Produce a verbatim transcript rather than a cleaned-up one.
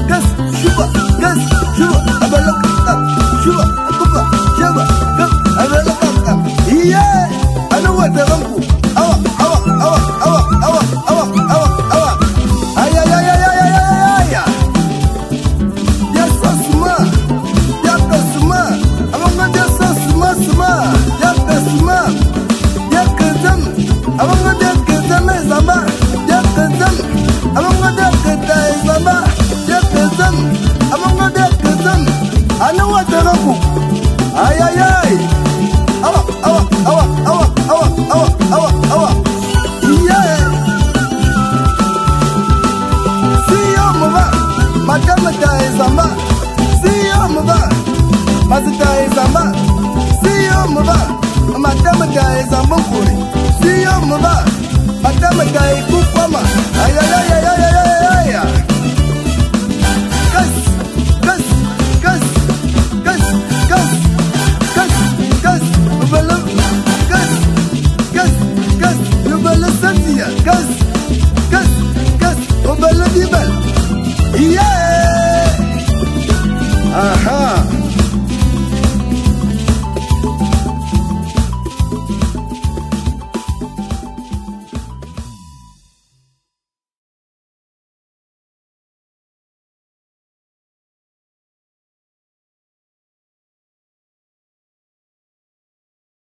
gas, shuba, gas, shuba, abalok, shuba, akuba, shuba, gas, abalok, yeah, I know what the uncle. Awa, awa, awa, awa, awa, awa, awa, awa. Ay, ay, ay, ay, ay, ay, ay, ay. Yes, so smart. Yes, so smart. I'm gonna so smart, smart. Yes, so smart. Yes, kazam. I'm gonna kazam zamba. Yes, kazam. I'm gonna kazam zamba. Yes, kazam. I'm gonna kazam. I know what the uncle. Ay, ay, ay. Awa, awa, awa, awa, awa, awa, awa, awa. Yeah. See you, mama. Madame Taizamba. See you, mama. Mazita Izamba. See you, mama. Madame Taizamba Kuri. See you, mama. Madame Taikupama. Ay, ay, ay, ay, ay, ay, ay, ay. Gus, Gus, Gus, Gus, Gus, Gus, Gus, Gus, Gus, Gus, you better listen to ya, Gus.